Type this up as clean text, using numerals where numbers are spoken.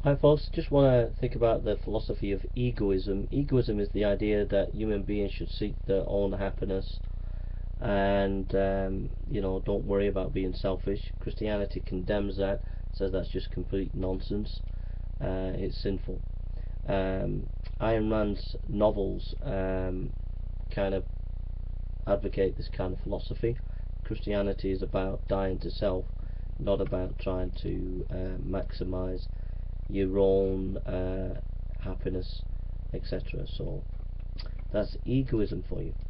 Hi folks, just want to think about the philosophy of egoism. Egoism is the idea that human beings should seek their own happiness and don't worry about being selfish. Christianity condemns that, says that's just complete nonsense. It's sinful. Ayn Rand's novels kind of advocate this kind of philosophy. Christianity is about dying to self, not about trying to maximize your own happiness, etc. So that's egoism for you.